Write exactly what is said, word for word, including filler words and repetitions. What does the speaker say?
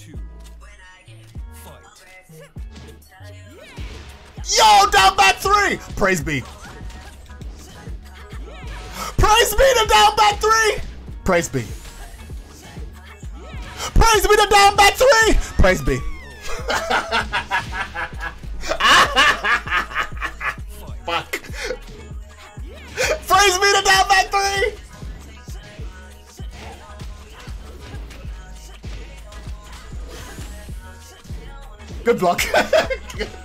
Yo, down back three. Praise be. Praise be to down back three. Praise be. Praise be to down back three. Praise be. Fuck. Praise be to down back three. Good block.